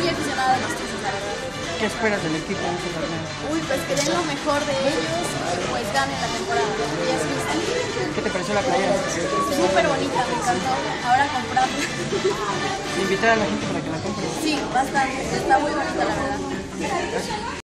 muy aficionada a los Tuzos, la verdad. ¿Qué esperas del equipo en este torneo? Uy, pues que den lo mejor de ellos y pues ganen la temporada. Y es justo. ¿Qué te pareció la playera? Súper bonita, me encantó. Ahora comprarla. Invitar a la gente para que la compre. Sí, bastante. Está muy bonita, la verdad. Gracias.